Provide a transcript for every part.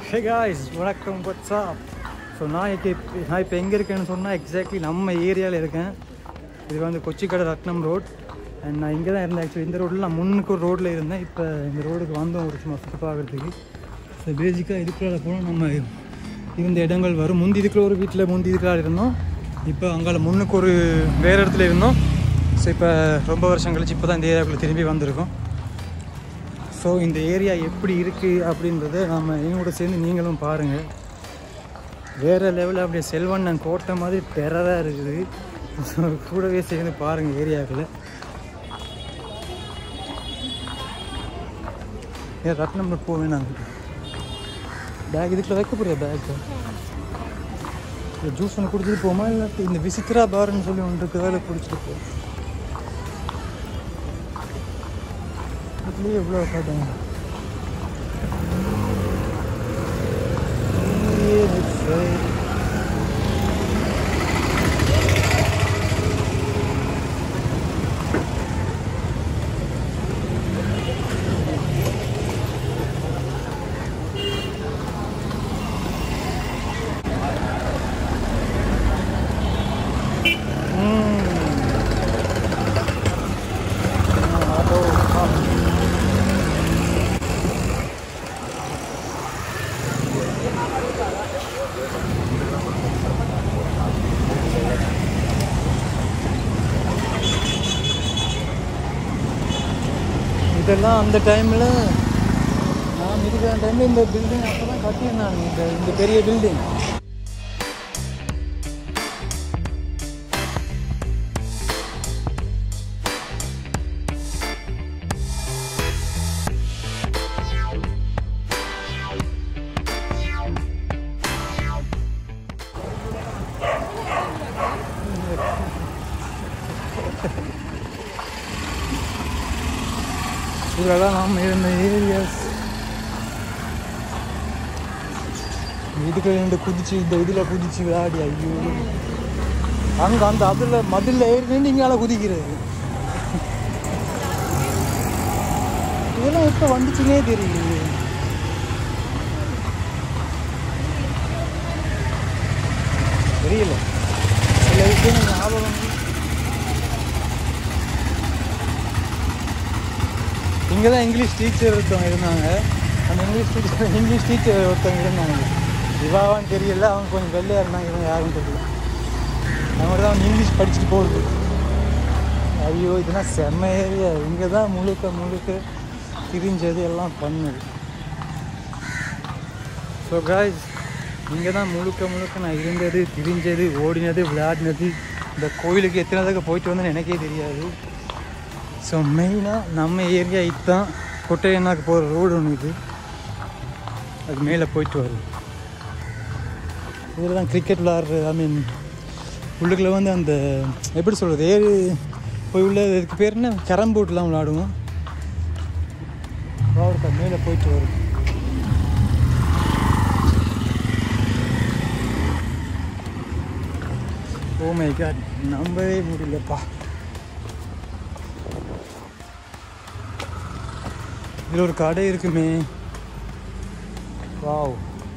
Hey guys, வணக்கம், what's up? So நான் இப்போ எங்கே இருக்கேன்னு சொன்னால் எக்ஸாக்ட்லி நம்ம ஏரியாவில் இருக்கேன். இது வந்து கொச்சிக்கடை ரத்னம் ரோட். அண்ட் நான் இங்கே தான் இருந்தேன். ஆக்சுவலி இந்த ரோட்டில் நான் முன்னுக்கு ஒரு ரோட்டில் இருந்தேன். இப்போ இந்த ரோடுக்கு வந்தோம் ஒரு சும்மா சுற்றி பார்க்குறதுக்கு. ஸோ பேசிக்காக இதுக்குள்ள போனால் நம்ம இருந்த இடங்கள் வரும். முந்தி இதுக்குள்ள ஒரு வீட்டில் முந்தி இதுக்குள்ள இருந்தோம். இப்போ அங்கே முன்னுக்கு ஒரு வேறு இடத்துல இருந்தோம். ஸோ இப்போ ரொம்ப வருஷம் கழிச்சு இப்போ தான் இந்த ஏரியாவுக்குள்ளே திரும்பி வந்திருக்கோம். ஸோ இந்த ஏரியா எப்படி இருக்குது அப்படின்றத நம்ம என்னோட சேர்ந்து நீங்களும் பாருங்கள். வேறு லெவலில் அப்படியே செல்வண்ணன் கோட்டை மாதிரி பெறதாக இருக்குது. ஸோ கூடவே சேர்ந்து பாருங்கள் ஏரியாவில். ஏன் ரத்னம் போவேன் நாங்கள் பேக் இதுக்குள்ள வைக்க போறியா? பேக்கு ஜூஸ் ஒன்று குடிச்சிட்டு போமா, இல்லை இந்த விசித்திரா பார்ன்னு சொல்லி ஒன்று இருக்குது, வேலை குடிச்சிட்டு போ. இதுலேயே எவ்வளோ காட்டுங்க. இதெல்லாம் அந்த டைமில் நான் இருக்கிற டைமில் இந்த பில்டிங் அப்போ தான் கட்டியிருந்தாங்க. இந்த பெரிய பில்டிங் இதெல்லாம் நாம் இருந்த ஏரியாஸ். இதுக்கு ரெண்டு குதிச்சு இந்த இதில் குதிச்சு விளையாடி ஐயோ அங்கே அந்த அதில் மதில் ஏறி இங்கால குதிக்கிறது. இதெல்லாம் எப்போ வந்துச்சுன்னே தெரியல. தெரியல சில விஷயம் ஞாபகம். இங்கே தான் இங்கிலீஷ் டீச்சர் ஒருத்தவங்க இருந்தாங்க. அந்த இங்கிலீஷ் டீச்சர் ஒருத்தவங்க இருந்தாங்க. இவாவான்னு தெரியல, அவங்க கொஞ்சம் வெள்ளையாக இருந்தாங்க. இவங்க யாரும் தெரியல. அவங்க தான் அவங்க இங்கிலீஷ் படிச்சுட்டு போகுது. ஐயோ இதெல்லாம் செம்ம ஏரியா. இங்கே தான் முழுக்க திரிஞ்சது எல்லாம் பண்ணுது. ஸோ காய்ஸ், இங்கே தான் முழுக்க நான் இருந்தது, திரிஞ்சது, ஓடினது, விளையாடினது. இந்த கோயிலுக்கு எத்தனை தடவை போயிட்டு வந்தேன்னு எனக்கே தெரியாது. ஸோ மெயினாக நம்ம ஏரியா இதுதான். கொட்டையண்ணாக்கு போகிற ரோடு ஒன்று இது, அது மேலே போயிட்டு வரும். இதில் தான் கிரிக்கெட் விளாட்றது. ஐ மீன் உள்ளுக்குள்ளே வந்து அந்த எப்படி சொல்கிறது, ஏறு போய் உள்ள இதுக்கு பேர் என்ன, கேரம் போர்ட்லாம் விளாடுவோம். ரோடு மேலே போயிட்டு வரும். ஓ மை காட், நம்பவே முடியலப்பா. இதில் ஒரு கடை இருக்குமே. வாவ்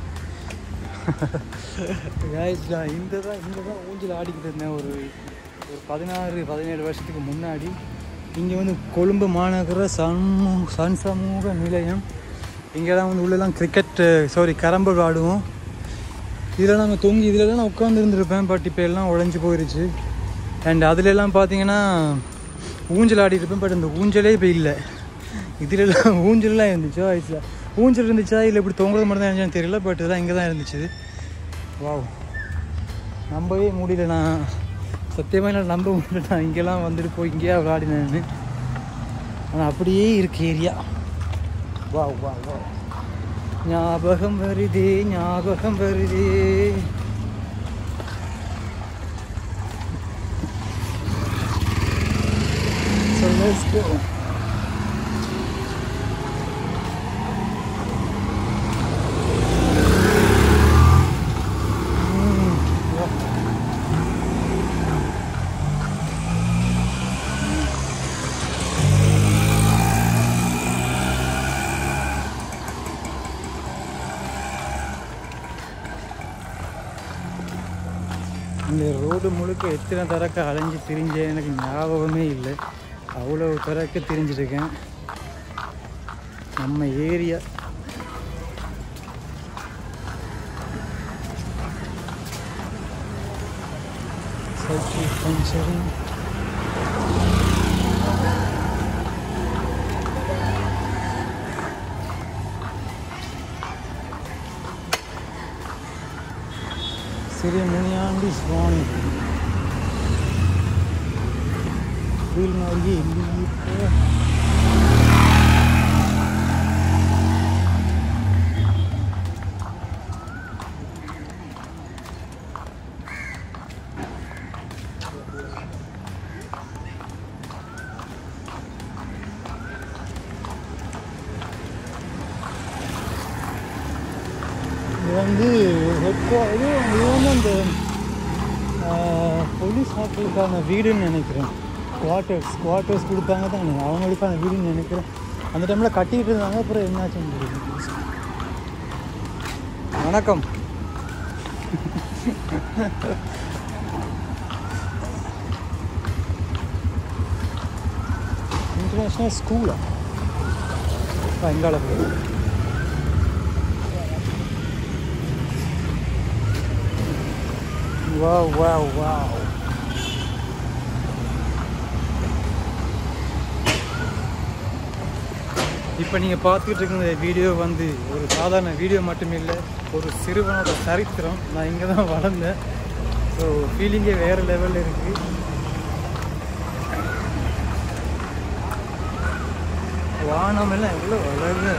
நான் இங்கே தான் ஊஞ்சல் ஆடிக்கிட்டு இருந்தேன் ஒரு 16-17 வருஷத்துக்கு முன்னாடி. இங்கே வந்து கொழும்பு மாநகர சன் சமூக நிலையம். இங்கே தான் வந்து உள்ளெல்லாம் கேரம் போர்டு ஆடுவோம். இதில் நாங்கள் தொங்கி இதில் நான் உட்காந்து இருந்திருப்பேன். பட் இப்போ எல்லாம் உழைஞ்சி போயிடுச்சு. அண்ட் அதிலெல்லாம் பார்த்தீங்கன்னா ஊஞ்சல் ஆடிருப்பேன். பட் அந்த ஊஞ்சலே இப்போ இல்லை. இதிலெல்லாம் ஊஞ்சல்லாம் இருந்துச்சோ, ஊஞ்சல் இருந்துச்சா இல்லை இப்படி தொங்குறது மட்டும் தான் இருந்துச்சான்னு தெரியல. பட் இதெல்லாம் இங்கே தான் இருந்துச்சு. வாவ், நம்பவே முடியல. நான் சத்தியமாக நான் நம்ப முடியல. நான் இங்கெல்லாம் வந்துட்டு போய் இங்கேயா விளையாடினேன்னு. ஆனால் அப்படியே இருக்கு ஏரியா. வாவ் வாவ் வாவ், ஞாபகம் வருதே. So let's go. இந்த ரோடு முழுக்க எத்தனை தரக்க அலைஞ்சு திரிஞ்சேன் எனக்கு ஞாபகமே இல்லை. அவ்வளோ தரக்க திரிஞ்சிருக்கேன். நம்ம area cycle puncturing. Sri Muniandi Swami Will Mari வந்து இது வந்து அந்த போலீஸ் ஆட்களுக்கான வீடுன்னு நினைக்கிறேன். குவார்ட்டர்ஸ் கொடுப்பாங்க தான் அவங்களுக்கான வீடுன்னு நினைக்கிறேன். அந்த டைமில் கட்டிகிட்டு இருந்தாங்க. அப்புறம் என்னாச்சுன்னு தெரியும். வணக்கம். இன்டர்நேஷ்னல் ஸ்கூலா எங்கால போய் Wow, wow, wow. இப்போ நீங்கள் பார்த்துக்கிட்டு இருக்கிற வீடியோ வந்து ஒரு சாதாரண வீடியோ மட்டும் இல்லை, ஒரு சிறுவனோட சரித்திரம். நான் இங்கே தான் வளர்ந்தேன். ஸோ ஃபீலிங்கே வேறு லெவலில் இருக்குது. வானமெல்லாம் எவ்வளோ அழகு.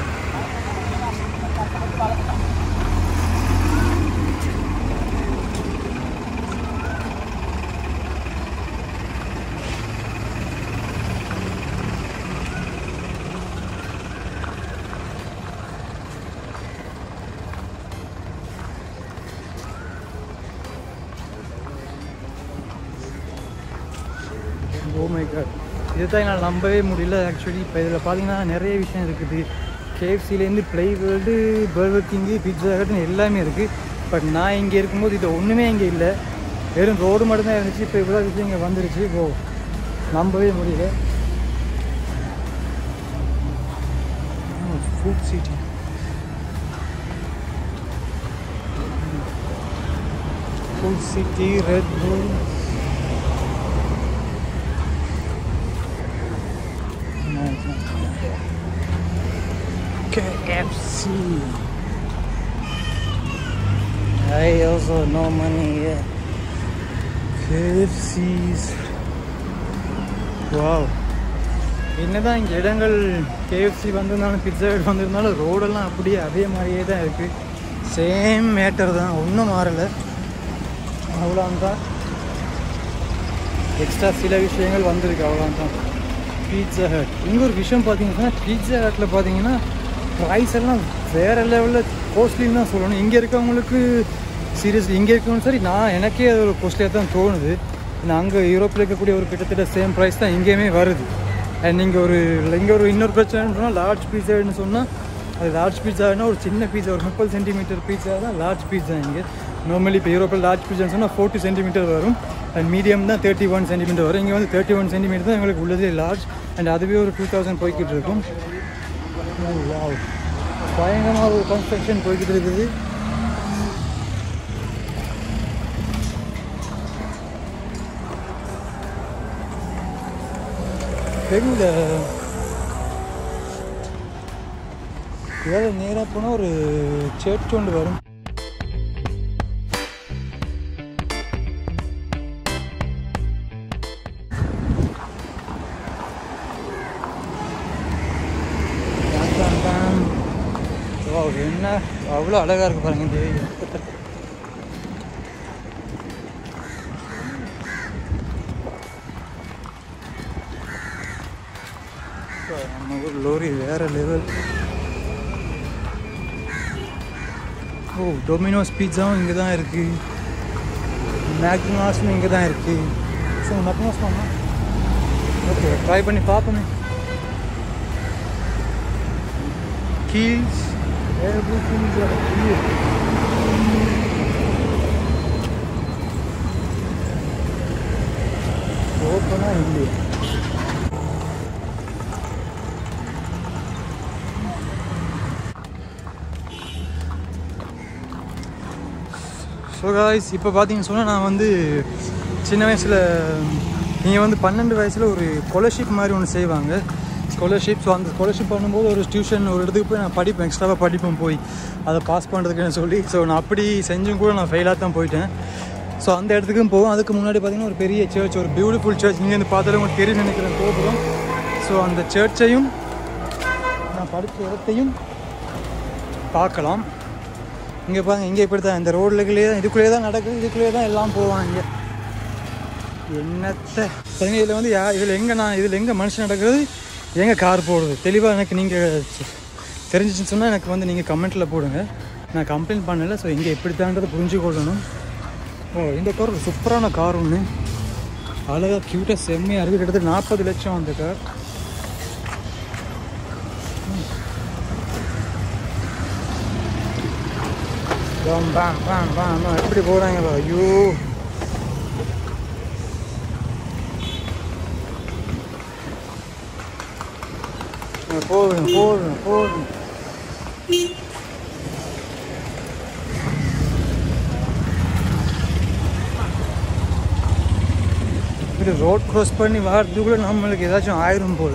ஓ மை காட், இதுதான் என்னால் நம்பவே முடியல ஆக்சுவலி. இப்போ இதில் பார்த்தீங்கன்னா நிறைய விஷயம் இருக்குது. கேஎஃப்சிலேருந்து play world, burger king, pizza ஹட்னு எல்லாமே இருக்குது. பட் நான் இங்கே இருக்கும்போது இது ஒன்றுமே இங்கே இல்லை. வெறும் ரோடு மட்டும்தான் இருந்துச்சு. இப்போ இவ்வளோ விஷயம் இங்கே வந்துருச்சு. ஓ, நம்பவே முடியல. Food city. Food city, red bull. KFC. I also no money yet. KFC's. Wow. என்னதான் இங்கே இடங்கள் KFC வந்திருந்தாலும் பிட்சா ஹட் வந்திருந்தாலும் ரோடெல்லாம் அப்படியே அதே மாதிரியே தான் இருக்குது. சேம் மேட்டர் தான், ஒன்றும் மாறலை. அவ்வளோதான், எக்ஸ்ட்ரா சில விஷயங்கள் வந்திருக்கு, அவ்வளோதான். பீட்சா ஹட் இங்கே ஒரு விஷயம் பார்த்தீங்கன்னா, பீட்சா ஹட்டில் பார்த்தீங்கன்னா ப்ரைஸ் எல்லாம் வேறு லெவலில் கோஸ்ட்லின்னு தான் சொல்லணும். இங்கே இருக்கவங்களுக்கு சீரியஸ்லி இங்கே இருக்கவங்க சரி, எனக்கே அது ஒரு கோஸ்ட்லியாக தான் தோணுது. நான் அங்கே யூரோப்பில் இருக்கக்கூடிய ஒரு கிட்டத்தட்ட சேம் ப்ரைஸ் தான் இங்கேயுமே வருது. அண்ட் இங்கே ஒரு இன்னொரு பிரச்சனைன்னு சொன்னால், லார்ஜ் பீட்சான்னு சொன்னால் அது லார்ஜ் பீட்சானா ஒரு சின்ன பீட்சா, ஒரு 30 சென்டிமீட்டர் பீட்சா தான் லார்ஜ் பீட்சா இங்கே. நார்மலி இப்போ யூரோப்பில் லார்ஜ் பீட்சான்னு சொன்னால் 40 சென்டிமீட்டர் வரும். அண்ட் மீடியம் தான் 31 சென்டிமீட்டர் வரும். இங்கே வந்து 31 சென்டிமீட்டர் தான் எங்களுக்கு உள்ளதே லார்ஜ். அண்ட் அதுவே ஒரு 2000 போய்கிட்டு இருக்கும். பயங்கரமாக ஒரு கன்ஸ்ட்ரக்ஷன் போய்கிட்டு இருக்குது. தெரியல, இதாவது நேராக போனால் ஒரு சர்ச் ஒன்று வரும். என்ன அவ்வளோ அழகாக இருக்குது பாருங்க இந்த ஏரியா. நம்ம ஊர் லோரி வேறு லெவல். ஓ, டொமினோஸ் பீட்சாவும் இங்கே தான் இருக்குது. மேக்டொனால்ட்ஸும் இங்கே தான் இருக்குது. ஸோ மேக்டொனால்ட்ஸ் வாங்க. ஓகே, ட்ரை பண்ணி பார்ப்போமே. Kiehl's everything is here. So guys இப்போ பார்த்தீங்கன்னு சொன்னால் நான் வந்து சின்ன வயசில் நீங்கள் வந்து 12 வயசில் ஒரு ஸ்காலர்ஷிப் மாதிரி ஒன்று செய்வாங்க ஸ்காலர்ஷிப். ஸோ அந்த ஸ்காலர்ஷிப் பண்ணும்போது ஒரு டியூஷன் ஒரு இடத்துக்கு போய் நான் படிப்பேன், எக்ஸ்ட்ராவாக படிப்பேன் போய் அதை பாஸ் பண்ணுறதுக்குன்னு சொல்லி. ஸோ நான் அப்படி செஞ்சும் கூட நான் ஃபெயிலாக தான் போயிட்டேன். ஸோ அந்த இடத்துக்கும் போவோம். அதுக்கு முன்னாடி பார்த்தீங்கன்னா ஒரு பெரிய சர்ச், ஒரு பியூட்டிஃபுல் சர்ச், நீங்கள் வந்து பார்த்தாலும் உங்களுக்கு தெரியும் நினைக்கிறேன் கோபுரம். ஸோ அந்த சர்ச்சையும் நான் படித்த இடத்தையும் பார்க்கலாம். இங்கே பாருங்க, இங்கே இப்படி தான் இந்த ரோடுக்குள்ளேயே தான், இதுக்குள்ளேயே தான் நடக்குது, இதுக்குள்ளேயே தான் எல்லாம் போவாங்க. என்னத்தை பார்த்தீங்கன்னா இதில் வந்து இதில் எங்கே மனுஷன் நடக்கிறது, எங்கே கார் போடுறது தெளிவாக எனக்கு நீங்கள் தெரிஞ்சிச்சுன்னு சொன்னால் எனக்கு வந்து நீங்கள் கமெண்ட்டில் போடுங்க. நான் கம்ப்ளைண்ட் பண்ணலை. ஸோ இங்கே எப்படி தான்றதை புரிஞ்சு கொள்ளணும். ஓ, இந்த கார் ஒரு சூப்பரான கார் ஒன்று, அழகாக க்யூட்டாக செம்மையாக இருக்குது. கிட்டத்தட்ட 40 லட்சம் அந்த கார். எப்படி போகிறாங்களா, ஐயோ போதும். இப்படி ரோட் க்ராஸ் பண்ணி வரதுக்குள்ளே நம்மளுக்கு ஏதாச்சும் ஆயிரும் போல்.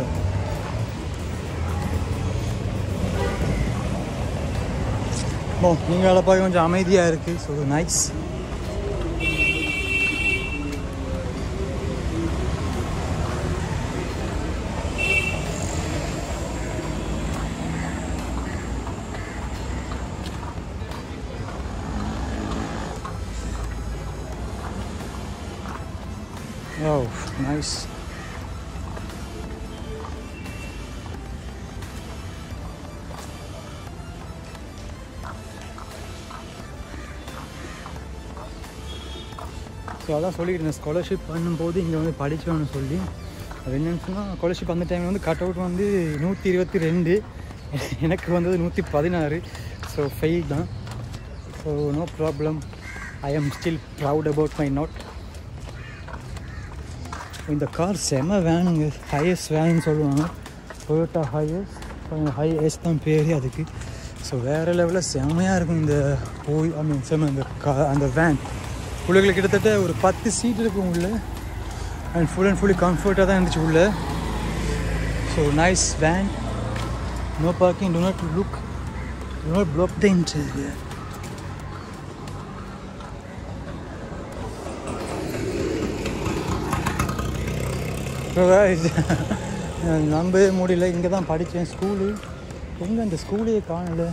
நீங்கள் அதை பார்க்க கொஞ்சம் அமைதியாக இருக்குது. So nice. Oh, nice. So அதான் சொல்லிட்டு இருந்தேன், ஸ்காலர்ஷிப் பண்ணும்போது இங்கே வந்து படித்தோன்னு சொல்லி. அது என்னென்னு சொன்னால் ஸ்காலர்ஷிப் அந்த டைமில் வந்து கட் அவுட் வந்து 122, எனக்கு வந்தது 116. ஸோ ஃபெயில் தான். So no problem, I am still proud about my not. இந்த கார் செம வேனுங்க, ஹையஸ்ட் வேனுன்னு சொல்லுவாங்க, டொயோட்டா ஹையஸ்ட். ஹையஸ்ட் தான் பேர் அதுக்கு. ஸோ வேறு லெவலில் செம்மையாக இருக்கும் இந்த செம்ம இந்த அந்த வேன். உள்ளே கிட்டத்தட்ட ஒரு 10 சீட் இருக்கும் உள்ள, அண்ட் ஃபுல்லி கம்ஃபர்ட்டாக தான் இருந்துச்சு உள்ள. So nice van, no parking, do not block the interior. நம்பவே முடியல, இங்கே தான் படித்தேன் ஸ்கூலு. எங்கே அந்த ஸ்கூலையே காணலை.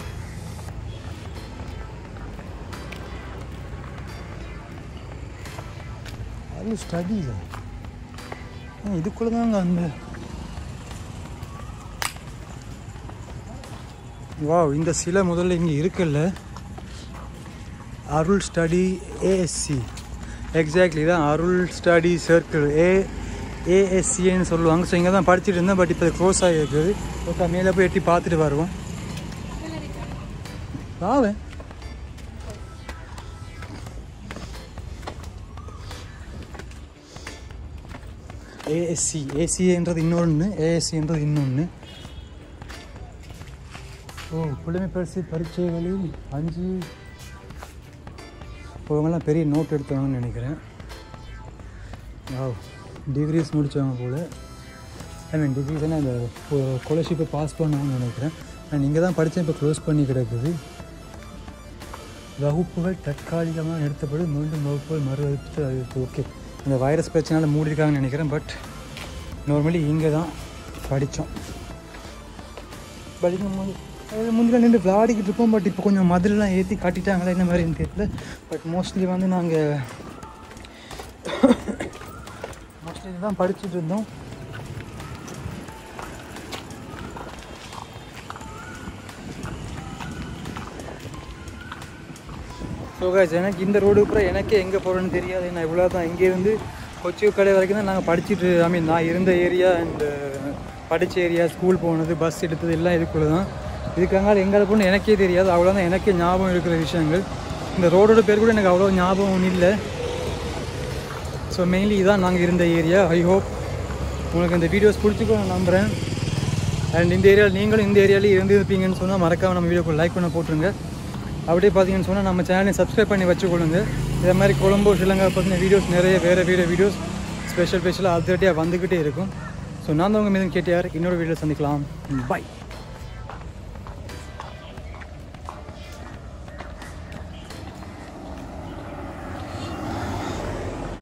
அது ஸ்டடீஸா இதுக்குள்ளே தாங்க அந்த இந்த சிலை முதல்ல இங்கே இருக்குல்ல, அருள் ஸ்டடி ஏஎஸ்சி. எக்ஸாக்ட்லி தான் அருள் ஸ்டடி சர்க்கிள் ஏஎஸ்சின்னு சொல்லுவாங்க. ஸோ இங்கே தான் படிச்சுட்டு இருந்தேன். பட் இப்போ க்ளோஸ் ஆகிருக்குது. ஓகே, மேலே போய் எட்டி பார்த்துட்டு வருவோம். வாவேன். ஏசின்றது இன்னொன்று, ஏஎஸ்சின்றது இன்னொன்று. புலமை பரீட்சைகளில் 5 இவங்கெல்லாம் பெரிய நோட் எடுத்தவங்கன்னு நினைக்கிறேன். டிகிரிஸ் முடித்தவங்க போல். டிகிரிஸ் அந்த ஸ்காலர்ஷிப்பை பாஸ் பண்ணவங்கன்னு நினைக்கிறேன். நான் இங்கே தான் படித்தேன், இப்போ க்ளோஸ் பண்ணி கிடக்குது. வகுப்புகள் தற்காலிகமாக நிறுத்தப்படும், மீண்டும் வகுப்புகள் மறுவகுப்பு. அது ஓகே, இந்த வைரஸ் பிரச்சனையால் மூடிருக்காங்கன்னு நினைக்கிறேன். பட் நார்மலி இங்கே தான் படித்தோம். படிக்கும்போது முந்தில நின்று விளையாடிக்கிட்டு இருப்போம். பட் இப்போ கொஞ்சம் மதுரெலாம் ஏற்றி காட்டிட்டாங்களா என்ன மாதிரின்னு தெரியல. பட் மோஸ்ட்லி வந்து நாங்கள் தான் படிச்சுட்டு இருந்தோம். ஸோ கைஸ், எனக்கு இந்த ரோடு அப்புறம் எனக்கே எங்கே போகிறேன்னு தெரியாது. நான் இவ்வளோ தான் இங்கேருந்து கொச்சி கடை வரைக்கும் தான் நாங்கள் படிச்சுட்டு, நான் இருந்த ஏரியா அண்ட் படித்த ஏரியா, ஸ்கூல் போனது, பஸ் எடுத்தது எல்லாம் இதுக்குள்ளே தான். இதுக்காக எங்கே போகணுன்னு எனக்கே தெரியாது. அவ்வளோதான் எனக்கே ஞாபகம் இருக்கிற விஷயங்கள். இந்த ரோடோட பேர் கூட எனக்கு அவ்வளோ ஞாபகம் இல்லை. ஸோ மெயின்லி இதான் நாங்கள் இருந்த ஏரியா. ஐ ஹோப் உங்களுக்கு இந்த வீடியோஸ் பிடிச்சிக்கோ நான் நம்புகிறேன். அண்ட் இந்த ஏரியாவில் நீங்களும் இந்த ஏரியாவிலே இருந்துருப்பீங்கன்னு சொன்னால் மறக்காமல் நம்ம வீடியோக்கு லைக் பண்ண போட்டுருங்க. அப்படியே பார்த்தீங்கன்னு சொன்னால் நம்ம சேனலை சப்ஸ்கிரைப் பண்ணி வச்சுக்கொள்ளுங்க. இதே மாதிரி கொழும்பு ஸ்ரீலங்கா பற்றின வீடியோஸ் நிறைய வேறு வீடியோஸ் ஸ்பெஷலாக அப்டேட்டியாக வந்துக்கிட்டே இருக்கும். ஸோ நான் தான் உங்கள் மீதும் கேட்டியார். இன்னொரு வீடியோ சந்திக்கலாம். பை.